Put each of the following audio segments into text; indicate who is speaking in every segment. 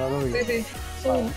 Speaker 1: No lo vi.
Speaker 2: Sí, sí.
Speaker 3: Sí.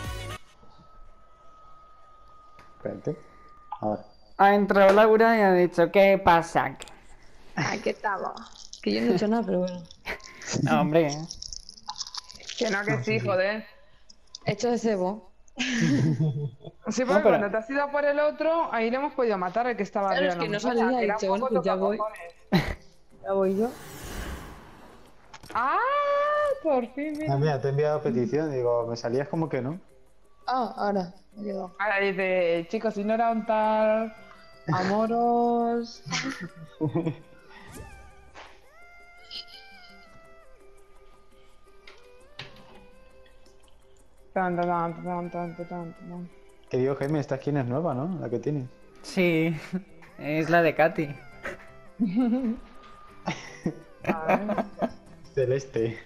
Speaker 1: Espérate. Ahora.
Speaker 4: Ha entrado Laura y ha dicho, ¿qué pasa?
Speaker 3: Aquí estamos. Que yo no he hecho nada, pero bueno.
Speaker 4: No, hombre.
Speaker 2: Que no, que sí, joder.
Speaker 3: He hecho de cebo.
Speaker 2: Sí,
Speaker 4: No,
Speaker 2: porque
Speaker 4: pero...
Speaker 2: cuando te has ido a por el otro, ahí le hemos podido matar al que estaba
Speaker 3: Claro,
Speaker 2: arriba
Speaker 3: es
Speaker 2: de la
Speaker 3: que no
Speaker 2: montaña,
Speaker 3: salía.
Speaker 2: que
Speaker 3: He
Speaker 2: era un
Speaker 3: dicho, bueno,
Speaker 2: poco
Speaker 3: pues ya voy.
Speaker 2: tocacojones.
Speaker 3: Ya voy yo.
Speaker 2: ¡Ah! Por fin,
Speaker 1: Ah,
Speaker 2: mira.
Speaker 1: mira, te he enviado petición. Digo, me salías como que no.
Speaker 3: Ah, ahora. Me he llegado.
Speaker 2: Ahora dice, chicos, si no era un tal Amoros. Tan, tan, tan, tan, tan, tan, tan.
Speaker 1: Que digo, Jaime, esta skin es nueva, ¿no? La que tienes.
Speaker 4: Sí, es la de Katy.
Speaker 2: A ver.
Speaker 1: Celeste.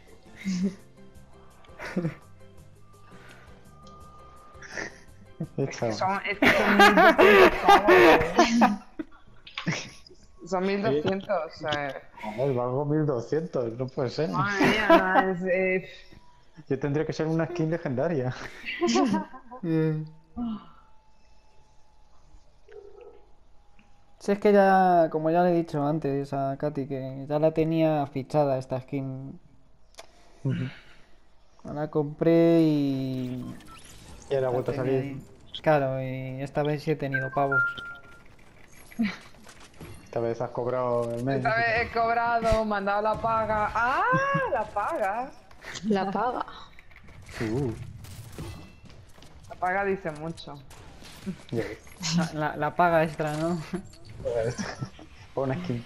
Speaker 2: Es que son 1200 pavos, Son 1200,
Speaker 1: A ver, valgo 1200, no puede ser.
Speaker 2: Madre mía,
Speaker 1: Yo tendría que ser una skin legendaria.
Speaker 4: Si es que ya, como ya le he dicho antes a Katy, que ya la tenía fichada esta skin. La compré y...
Speaker 1: Y ahora ha
Speaker 4: la
Speaker 1: vuelto a
Speaker 4: tenía
Speaker 1: salir.
Speaker 4: ahí. Claro, y esta vez sí he tenido pavos.
Speaker 1: Esta vez has cobrado el mes.
Speaker 2: Esta vez he cobrado, mandado la paga. ¡Ah! La paga.
Speaker 3: La paga.
Speaker 1: Uh,
Speaker 2: La paga dice mucho.
Speaker 1: ya ves.
Speaker 4: La paga extra, ¿no?
Speaker 1: Pon una skin.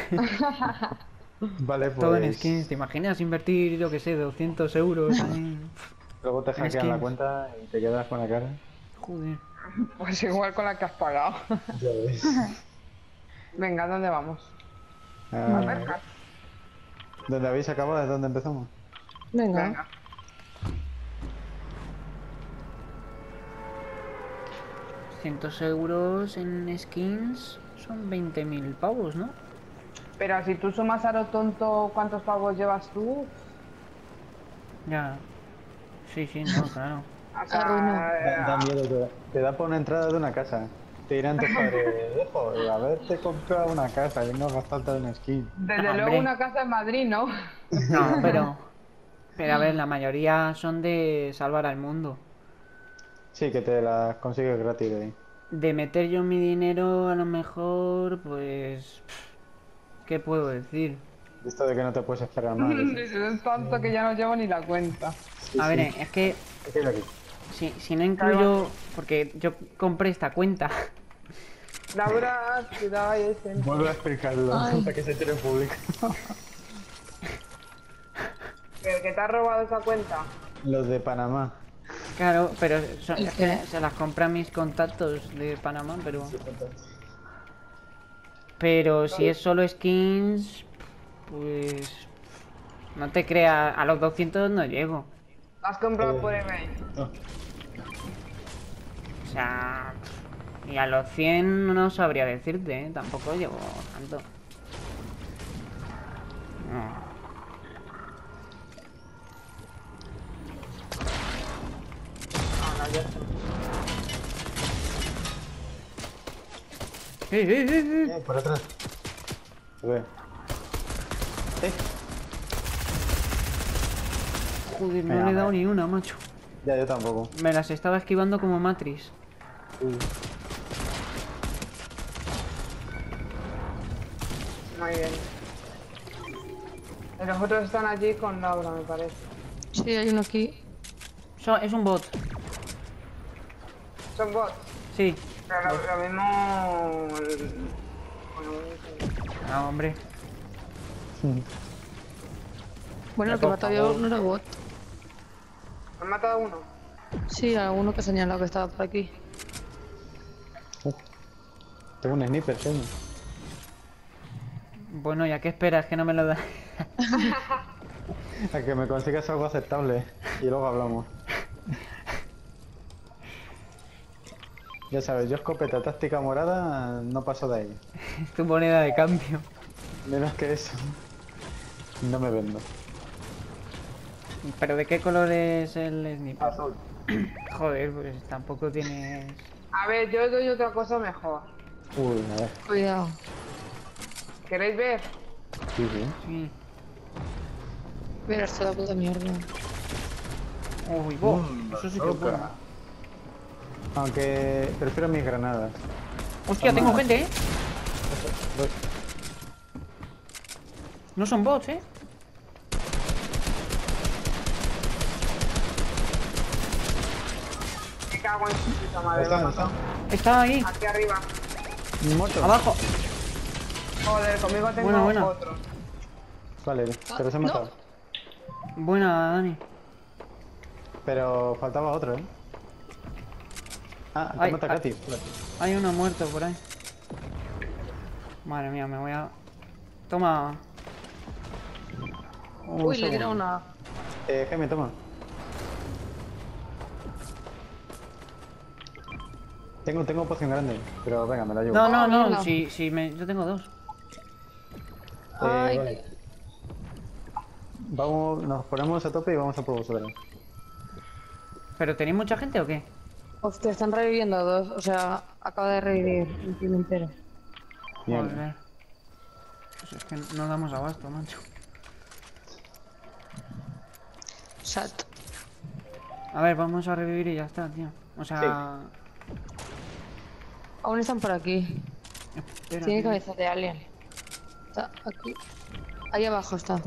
Speaker 1: Vale,
Speaker 4: Todo en
Speaker 1: pues.
Speaker 4: skins. ¿Te imaginas invertir, yo que sé, 200 euros en...
Speaker 1: Luego te
Speaker 4: en
Speaker 1: hackean la
Speaker 4: skins?
Speaker 1: cuenta y te quedas con la cara.
Speaker 4: Joder.
Speaker 2: Pues igual con la que has pagado.
Speaker 1: Ya ves.
Speaker 2: Venga, ¿dónde vamos?
Speaker 1: Ah,
Speaker 2: Venga.
Speaker 1: ¿Dónde habéis acabado? ¿Es donde empezamos?
Speaker 3: Venga.
Speaker 2: Venga.
Speaker 4: €100 en skins son 20.000 pavos, ¿no?
Speaker 2: Pero si tú sumas a lo tonto, ¿cuántos pavos llevas tú?
Speaker 4: Ya. Sí, sí, no, claro.
Speaker 2: O sea,
Speaker 1: Da miedo, te da por una entrada de una casa. Te dirán tus padres, dejo, haberte comprado una casa y no gastarte en skin.
Speaker 2: desde
Speaker 4: No,
Speaker 2: luego
Speaker 4: hombre.
Speaker 2: una casa en Madrid, ¿no?
Speaker 4: No, pero... Pero a ver, la mayoría son de salvar al mundo.
Speaker 1: Sí, que te las consigues gratis de ahí.
Speaker 4: De meter yo mi dinero, a lo mejor, pues... ¿Qué puedo decir?
Speaker 1: Esto de que no te puedes esperar más.
Speaker 2: Es tanto que ya no llevo ni la cuenta.
Speaker 4: A ver, es que
Speaker 1: ¿Qué es aquí?
Speaker 4: si no incluyo... Porque yo compré esta cuenta.
Speaker 2: Laura, cuidado ahí, gente.
Speaker 1: Vuelve a explicarlo para que se tire en público.
Speaker 2: ¿El que te ha robado esa cuenta?
Speaker 1: Los de Panamá.
Speaker 4: Claro, pero
Speaker 3: ¿Y
Speaker 4: es que
Speaker 3: qué?
Speaker 4: se las compran mis contactos de Panamá, pero... Pero si es solo skins, pues... No te creas, a los 200 no llego.
Speaker 2: ¿La has comprado por eBay?
Speaker 1: No.
Speaker 4: O sea... Y a los 100 no sabría decirte, ¿eh? Tampoco llevo tanto. No.
Speaker 1: Por atrás. A ver.
Speaker 4: Joder, no
Speaker 1: Venga,
Speaker 4: le he dado
Speaker 1: vale.
Speaker 4: ni una, macho.
Speaker 1: Ya, yo tampoco.
Speaker 4: Me las estaba esquivando como Matrix.
Speaker 2: Muy bien. Y los otros están allí con Laura, me parece.
Speaker 3: Sí, hay uno aquí.
Speaker 4: Es un bot.
Speaker 2: Son bots.
Speaker 4: Sí.
Speaker 2: Pero lo mismo...
Speaker 4: Ah, hombre.
Speaker 3: Bueno, el que mataba yo no era bot.
Speaker 2: ¿Han matado a uno?
Speaker 3: Sí, a uno que señalaba que estaba por aquí.
Speaker 1: Tengo un sniper, coño.
Speaker 4: Bueno, ¿ya qué esperas? Que no me lo da.
Speaker 1: A que me consigas algo aceptable y luego hablamos. Ya sabes, yo escopeta táctica morada no paso de ahí.
Speaker 4: Es tu moneda de cambio.
Speaker 1: Menos que eso. No me vendo.
Speaker 4: ¿Pero de qué color es el sniper?
Speaker 1: Azul.
Speaker 4: Joder, pues tampoco tienes...
Speaker 2: A ver, yo doy otra cosa mejor.
Speaker 1: Uy, a ver.
Speaker 3: Cuidado.
Speaker 2: ¿Queréis ver?
Speaker 1: Sí, sí.
Speaker 4: Sí.
Speaker 3: Mira, esto la puta mierda.
Speaker 4: Uy, bo, eso sí que es bueno.
Speaker 1: Aunque prefiero mis granadas.
Speaker 4: Hostia, tengo gente, ¿eh?
Speaker 1: Voy.
Speaker 4: No son bots, ¿eh?
Speaker 2: Me cago en su puta madre.
Speaker 1: Está,
Speaker 2: me ha
Speaker 1: está.
Speaker 2: matado.
Speaker 4: Está ahí,
Speaker 2: Aquí arriba.
Speaker 1: Muerto.
Speaker 4: abajo.
Speaker 2: Joder, conmigo tengo
Speaker 4: Buena, buena.
Speaker 2: otro.
Speaker 1: Vale, pero se ha
Speaker 3: no.
Speaker 1: matado.
Speaker 4: Buena, Dani.
Speaker 1: Pero faltaba otro, ¿eh? Ah, te
Speaker 4: Ay,
Speaker 1: mata
Speaker 4: ay.
Speaker 1: Katy.
Speaker 4: Hay uno muerto por ahí. Madre mía, me voy a... Toma. Un
Speaker 3: Uy, le he
Speaker 4: segundo.
Speaker 3: tirado una.
Speaker 1: Jaime, toma. Tengo poción grande, pero venga, me la llevo.
Speaker 4: No, no, no,
Speaker 3: mierda.
Speaker 4: si me... Yo tengo dos.
Speaker 3: Ay,
Speaker 1: Vale. Vamos, nos ponemos a tope y vamos a por vosotros.
Speaker 4: ¿Pero tenéis mucha gente o qué?
Speaker 3: hostia, están reviviendo dos. O sea, acaba de revivir un team entero.
Speaker 1: Bien.
Speaker 4: Joder. Pues es que no damos abasto, macho.
Speaker 3: Sat.
Speaker 4: A ver, vamos a revivir y ya está, tío. O sea...
Speaker 3: Aún están por aquí.
Speaker 4: Espera,
Speaker 3: Tiene
Speaker 4: tío.
Speaker 3: cabeza de alien. Está aquí. Ahí abajo está.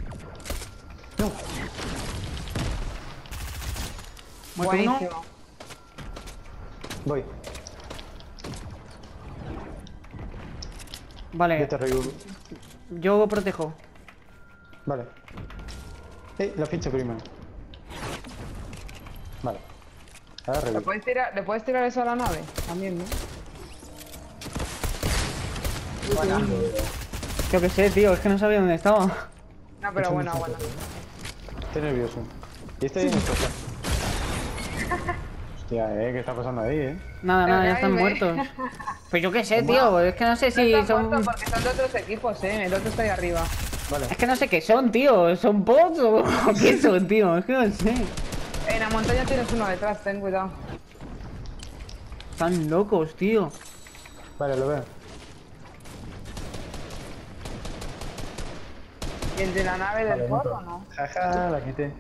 Speaker 4: Muerto uno.
Speaker 2: Buenísimo.
Speaker 1: Voy.
Speaker 4: Vale,
Speaker 1: Yo te revivo.
Speaker 4: yo protejo.
Speaker 1: Vale. La ficha primero. Vale. Ahora revivo.
Speaker 2: ¿Le puedes tirar eso a la nave? También, ¿no?
Speaker 4: Yo qué sé, tío, es que no sabía dónde estaba.
Speaker 2: No, pero bueno, bueno.
Speaker 1: Estoy nervioso. Y estoy en el sofá. Hostia, ¿qué está pasando ahí,
Speaker 4: Nada, nada, ya están
Speaker 2: Jaime.
Speaker 4: muertos. Pues yo qué sé, tío, es que no sé
Speaker 2: No
Speaker 4: si
Speaker 2: están
Speaker 4: son...
Speaker 2: muertos porque son de otros equipos, el otro está ahí arriba.
Speaker 1: Vale.
Speaker 4: Es que no sé qué son, tío. ¿Son bots o qué son, tío? Es que no sé.
Speaker 2: En la montaña tienes uno detrás, ten cuidado.
Speaker 4: Están locos, tío.
Speaker 1: Vale, lo veo.
Speaker 2: ¿Y el de la nave del forro no?
Speaker 1: Jaja, la quité.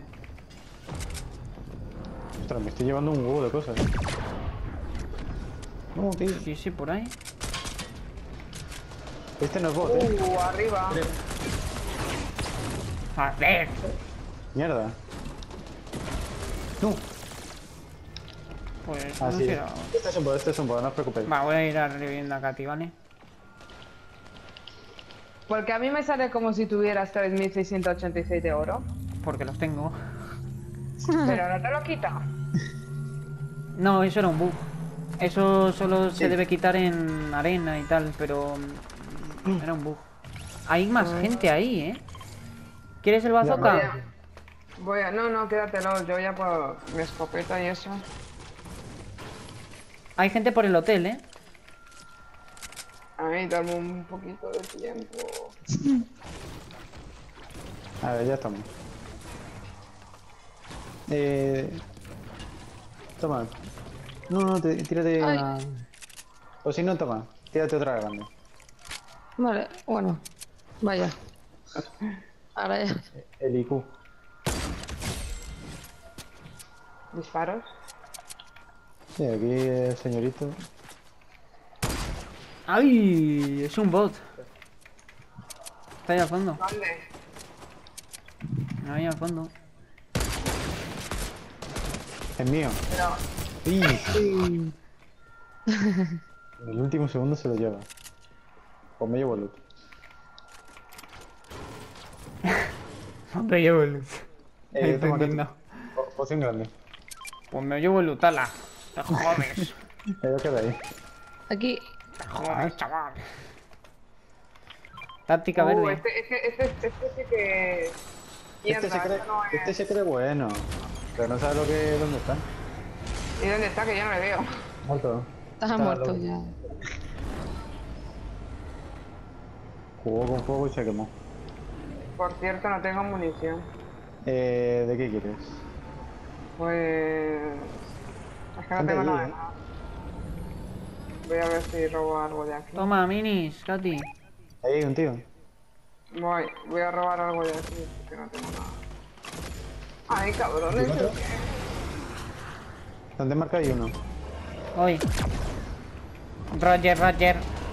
Speaker 1: Ostras, me estoy llevando un huevo de cosas. No, tío.
Speaker 4: Sí, sí, por ahí.
Speaker 1: Este no es bot,
Speaker 2: Arriba.
Speaker 4: A ver.
Speaker 1: Mierda. No.
Speaker 4: Pues
Speaker 1: Ah,
Speaker 4: no
Speaker 1: sí.
Speaker 4: sé.
Speaker 1: Este es un bot, no os preocupéis.
Speaker 4: Va, voy a ir a reviviendo a Katy, ¿vale?
Speaker 2: Porque a mí me sale como si tuvieras 3.686 de oro.
Speaker 4: Porque los tengo.
Speaker 2: Pero no te lo quita.
Speaker 4: No, eso era un bug. Eso solo se
Speaker 1: Sí.
Speaker 4: debe quitar en arena y tal, pero... Era un bug. Hay más gente ahí, ¿eh? ¿Quieres el bazooka?
Speaker 2: No, quédatelo, yo ya por mi escopeta y eso.
Speaker 4: Hay gente por el hotel, ¿eh?
Speaker 2: A mí, dame un poquito de tiempo.
Speaker 1: A ver, ya estamos. Toma. No, tírate
Speaker 3: Ay.
Speaker 1: una... O si no, toma. Tírate otra grande.
Speaker 3: Vale, bueno. Vaya. Ahora ya.
Speaker 1: El IQ.
Speaker 2: ¿Disparos?
Speaker 1: Sí, aquí el señorito.
Speaker 4: ¡Ay! Es un bot. Está ahí al fondo.
Speaker 2: ¿Dónde?
Speaker 4: Ahí al fondo.
Speaker 1: Es mío.
Speaker 2: Pero...
Speaker 1: ¡Sí! En el último segundo se lo lleva. Pues me llevo el loot.
Speaker 4: No te llevo el loot. Ahí
Speaker 1: Toma,
Speaker 4: entendiendo.
Speaker 1: poción grande.
Speaker 4: Pues me llevo el loot, ala. Te jodes.
Speaker 1: Yo queda ahí.
Speaker 3: Aquí.
Speaker 4: Te jodes, chaval. Táctica verde.
Speaker 2: Este sí que...
Speaker 1: Este se, cree,
Speaker 2: esto no es-
Speaker 1: este se cree bueno. Pero no sabe dónde está.
Speaker 2: ¿Y dónde está? Que yo no le veo.
Speaker 1: Muerto.
Speaker 3: Estás
Speaker 1: Está
Speaker 3: muerto
Speaker 1: loco.
Speaker 3: ya.
Speaker 1: Jugó con fuego y se quemó.
Speaker 2: Por cierto, no tengo munición.
Speaker 1: ¿De qué quieres?
Speaker 2: Pues... Es que no
Speaker 1: Gente
Speaker 2: tengo
Speaker 1: allí,
Speaker 2: nada de nada. Voy a ver si robo algo de aquí.
Speaker 4: Toma, minis, Katy.
Speaker 1: Ahí hay un tío.
Speaker 2: Voy a robar algo de aquí, porque no tengo nada. Ay, cabrones,
Speaker 1: ¿Y otro?
Speaker 2: ¿el qué?
Speaker 1: ¿Dónde marca hay uno?
Speaker 4: Hoy. Roger, Roger.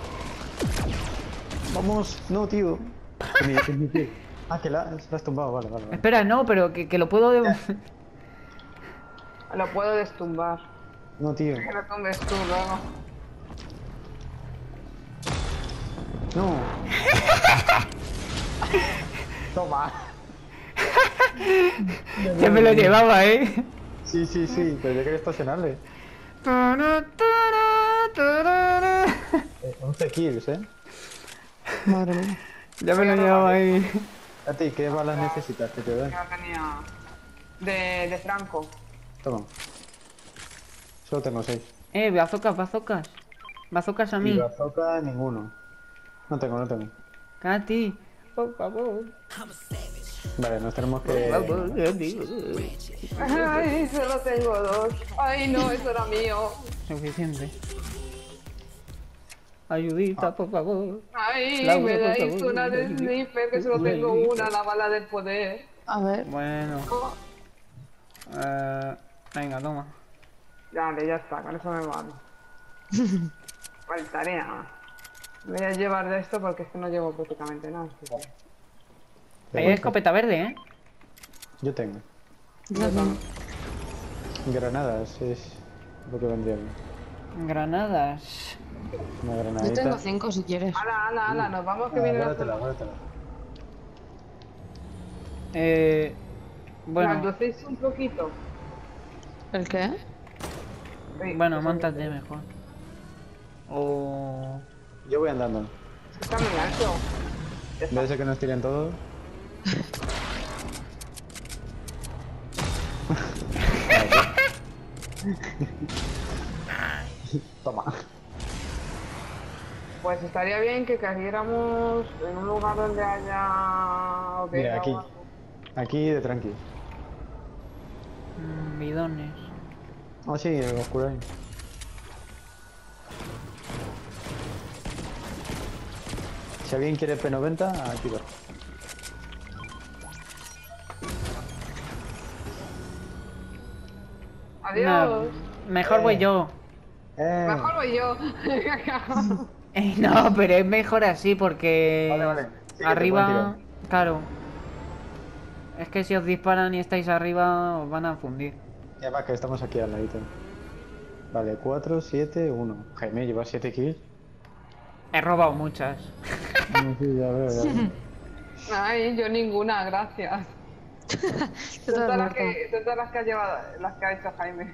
Speaker 1: Vamos, no, tío. Que mi tío. Ah, que la has tumbado, vale, vale, vale.
Speaker 4: Espera, no, pero que lo puedo...
Speaker 2: Lo puedo destumbar.
Speaker 1: No, tío.
Speaker 2: Que lo tumbes tú luego.
Speaker 1: No. Toma.
Speaker 4: Ya me lo llevaba, ¿eh?
Speaker 1: Sí, sí, sí, pero yo quería estacionarle. 11 kills,
Speaker 3: Madre mía.
Speaker 4: Ya me lo llevaba ahí.
Speaker 1: A ti, ¿qué balas necesitas que te den?
Speaker 2: Que no tenía... De Franco.
Speaker 1: Toma. Solo tengo 6.
Speaker 4: Bazocas, bazocas. Bazocas a
Speaker 1: Y
Speaker 4: mí.
Speaker 1: bazooka, ninguno. No tengo, no tengo.
Speaker 4: Katy, por favor.
Speaker 1: Vale, nos tenemos
Speaker 4: Por
Speaker 1: que...
Speaker 4: favor, Katy.
Speaker 2: Ay, solo tengo 2. Ay, no, eso era mío.
Speaker 4: Suficiente. Ayudita, por favor.
Speaker 2: Ay,
Speaker 4: Laura,
Speaker 2: me
Speaker 4: por
Speaker 2: dais
Speaker 4: favor,
Speaker 2: una de
Speaker 4: ayuda.
Speaker 2: sniper, que solo tengo una, la bala del poder.
Speaker 3: A ver.
Speaker 4: Bueno.
Speaker 2: Oh,
Speaker 4: Venga, toma.
Speaker 2: Dale, ya está, con eso me vale. Faltaría más. Voy a llevar de esto porque es que no llevo prácticamente nada. Así que-
Speaker 4: Ahí hay escopeta verde, ¿eh?
Speaker 1: Yo tengo.
Speaker 3: Yo también.
Speaker 1: Granadas es lo que vendría bien.
Speaker 4: Granadas.
Speaker 1: Una
Speaker 3: Yo
Speaker 1: granadita.
Speaker 3: tengo 5 si quieres.
Speaker 2: Ala, ala, ala, nos vamos que viene la
Speaker 1: Guárdatela, guárdatela.
Speaker 2: Bueno.
Speaker 4: Bueno,
Speaker 2: ¿Reducís un poquito?
Speaker 3: ¿El qué?
Speaker 2: Sí,
Speaker 4: bueno,
Speaker 2: eso
Speaker 4: montate mejor. O...
Speaker 1: Yo voy andando.
Speaker 2: está muy alto. Ya está.
Speaker 1: ¿Ves que nos tiren todos? Toma.
Speaker 2: Pues estaría bien que cayéramos en un lugar donde haya... hoguera
Speaker 1: Mira,
Speaker 2: o
Speaker 1: aquí.
Speaker 2: algo.
Speaker 1: Aquí de tranqui.
Speaker 4: bidones.
Speaker 1: Oh, sí, el oscuro ahí. Si alguien quiere P90, aquí va.
Speaker 2: Adiós.
Speaker 4: Mejor voy yo.
Speaker 2: Mejor voy yo.
Speaker 4: No, pero es mejor así porque...
Speaker 1: Vale, vale. Sí, que te
Speaker 4: arriba...
Speaker 1: pueden
Speaker 4: Claro. Es que si os disparan y estáis arriba, os van a fundir.
Speaker 1: Y además que estamos aquí al ladito. Vale, 4, 7, 1. Jaime, llevas 7 kills.
Speaker 4: He robado muchas.
Speaker 1: Sí, ya veo, ya veo.
Speaker 2: Ay, yo ninguna, gracias.
Speaker 3: Yo
Speaker 2: Son
Speaker 3: también
Speaker 2: todas,
Speaker 3: muerto.
Speaker 2: son todas las que ha llevado, las que ha hecho Jaime.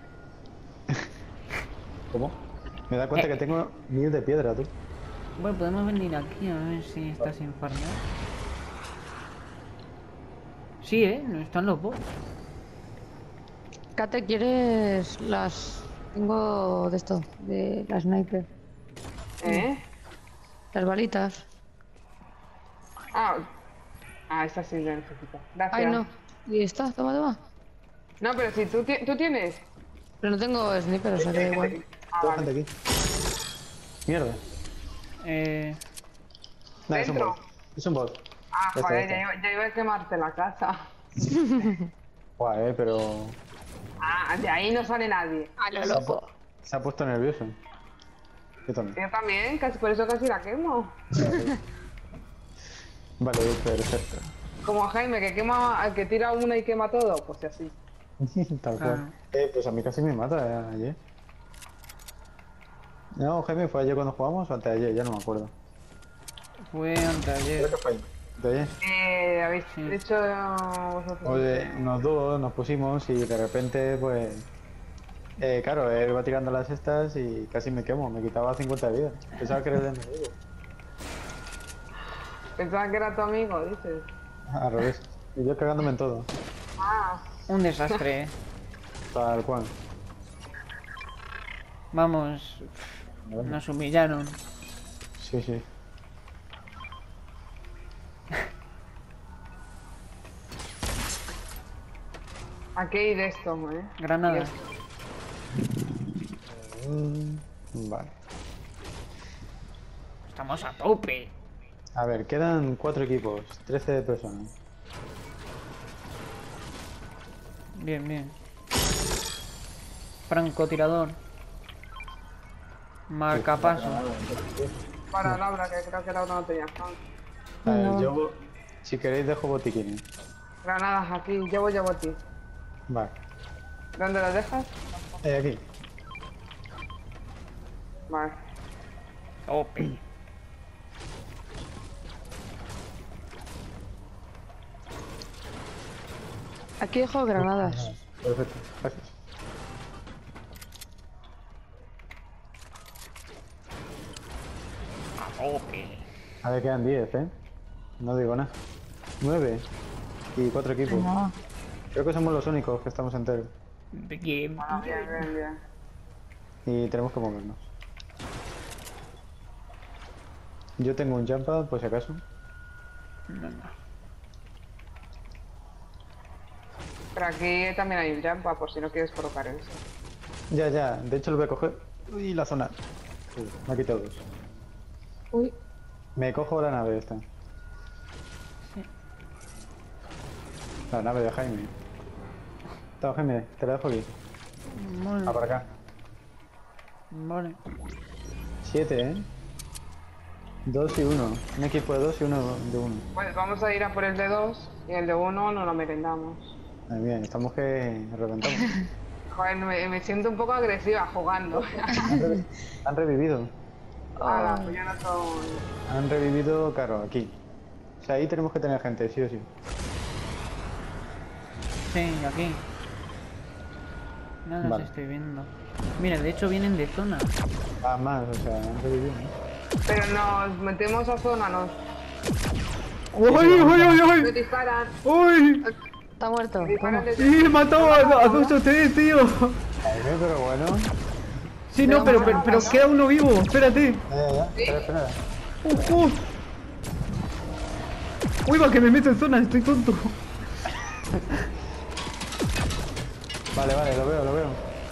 Speaker 1: ¿Cómo? Me da cuenta que tengo 1000 de piedra, tú.
Speaker 4: Bueno, podemos venir aquí a ver si está sin farmear. Sí, no están los bots.
Speaker 3: Kate, ¿quieres las...? Tengo de esto, de la sniper.
Speaker 2: ¿Eh?
Speaker 3: Las balitas.
Speaker 2: Ah, esta sí la necesito. Gracias.
Speaker 3: Ay, no. Y está, toma, toma.
Speaker 2: No, pero si tú tienes.
Speaker 3: Pero no tengo sniper, o sea que da igual.
Speaker 1: Toda
Speaker 2: Vale.
Speaker 1: gente aquí. Mierda. No, es un
Speaker 2: Dentro.
Speaker 1: bot. Es un bot.
Speaker 2: Ah,
Speaker 1: Ya está,
Speaker 2: joder,
Speaker 1: ya está.
Speaker 2: ya iba a quemarte la casa.
Speaker 1: Buah, pero...
Speaker 2: Ah, de ahí no sale nadie.
Speaker 3: A lo loco.
Speaker 1: Se ha puesto nervioso. Yo también.
Speaker 2: Yo también, casi, por eso casi la quemo.
Speaker 1: Vale, perfecto.
Speaker 2: Como Jaime, que quema, que tira una y quema todo, pues así.
Speaker 1: Tal cual. Pues a mí casi me mata ayer. No, Jaime, ¿fue ayer cuando jugamos o antes de ayer? Ya no me acuerdo.
Speaker 4: Fue anteayer.
Speaker 1: Creo que fue de ayer.
Speaker 2: Habéis
Speaker 4: Sí.
Speaker 2: hecho vosotros.
Speaker 1: Oye, unos dúos nos pusimos y de repente, pues... claro, él va tirando las estas y casi me quemo. Me quitaba 50 de vida. Pensaba que era el enemigo.
Speaker 2: Pensaba que era tu amigo, dices.
Speaker 1: Al revés. Y yo cagándome en todo.
Speaker 2: Ah,
Speaker 4: Un desastre,
Speaker 1: Tal cual.
Speaker 4: Vamos, nos humillaron.
Speaker 1: Sí, sí.
Speaker 2: Aquí hay de esto,
Speaker 4: Granada.
Speaker 1: Vale.
Speaker 4: Estamos a tope.
Speaker 1: A ver, quedan 4 equipos, 13 personas.
Speaker 4: Bien, bien. Francotirador. Marcapaso.
Speaker 2: Para Laura, que creo que Laura no tenía fan.
Speaker 1: A ver, yo, si queréis, dejo botiquines.
Speaker 2: Granadas aquí, llevo a ti.
Speaker 1: Vale.
Speaker 2: ¿Dónde las dejas?
Speaker 1: Aquí.
Speaker 2: Vale.
Speaker 4: Tope.
Speaker 3: Aquí dejo granadas.
Speaker 1: Perfecto, gracias.
Speaker 4: A tope.
Speaker 1: A ver, quedan 10, ¿eh? No digo nada. 9. Y 4 equipos.
Speaker 3: No.
Speaker 1: Creo que somos los únicos que estamos enteros.
Speaker 4: Bien.
Speaker 2: Ah, bien, bien, bien.
Speaker 1: Y tenemos que movernos. Yo tengo un jump pad, por si acaso.
Speaker 4: Venga.
Speaker 2: Pero aquí también hay un jumpa, por si no quieres colocar eso.
Speaker 1: Ya, ya. De hecho, lo voy a coger. Uy, la zona. Me ha quitado 2.
Speaker 3: Uy,
Speaker 1: Me cojo la nave esta. La nave de Jaime. Toma, Jaime, te la dejo aquí.
Speaker 4: Vale.
Speaker 1: Ah, para acá.
Speaker 4: Vale.
Speaker 1: 7, ¿eh? 2 y 1. Un equipo de 2 y uno de 1.
Speaker 2: Pues vamos a ir a por el de 2 y el de 1 no lo merendamos.
Speaker 1: Bien, estamos que reventamos.
Speaker 2: Joder, me siento un poco agresiva jugando.
Speaker 1: Han revivido.
Speaker 2: Hala, pues ya no son...
Speaker 1: Han revivido, claro, aquí. O sea, ahí tenemos que tener gente, sí o sí.
Speaker 4: Sí, aquí. No los
Speaker 1: Vale.
Speaker 4: estoy viendo. Mira, de hecho vienen de zona.
Speaker 1: Ah, más, o sea, han revivido, ¿no?
Speaker 2: Pero nos metemos a zona, nos...
Speaker 4: ¡Uy, uy, uy,
Speaker 2: Me
Speaker 4: uy!
Speaker 2: disparan.
Speaker 4: ¡Uy!
Speaker 3: está muerto.
Speaker 2: Disparan
Speaker 3: Toma.
Speaker 2: desde...
Speaker 4: ¡Sí, mató a dos o tres, tío!
Speaker 1: Jaime, pero bueno.
Speaker 4: Sí, no, pero queda uno vivo, espérate.
Speaker 1: Ya. Espera, espera.
Speaker 4: ¡Ojo! ¡Uy, va, que me meto en zona! Estoy tonto.
Speaker 1: Vale, vale, lo veo.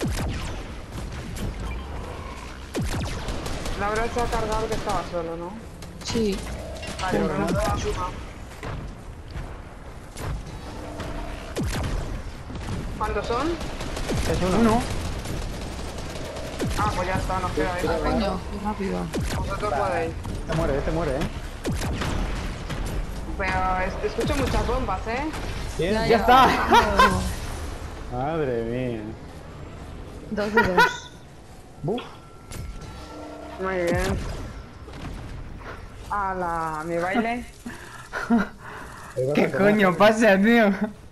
Speaker 2: Laura se ha cargado que estaba solo, ¿no?
Speaker 3: Sí.
Speaker 2: Vale, pero no estaba suma. ¿Cuántos son?
Speaker 1: Es uno.
Speaker 4: Uno.
Speaker 2: Ah, pues ya está, nos queda eso.
Speaker 3: Coño, qué rápido.
Speaker 2: Vosotros podéis.
Speaker 1: Este muere, ¿eh?
Speaker 2: Pero escucho muchas bombas, ¿eh?
Speaker 1: ¿Quién?
Speaker 4: ¡Ya está!
Speaker 1: Madre mía.
Speaker 3: 2 de 2.
Speaker 1: Buf.
Speaker 2: Muy bien. ¡Hala! ¿Mi baile?
Speaker 4: ¿Qué coño pasa, tío?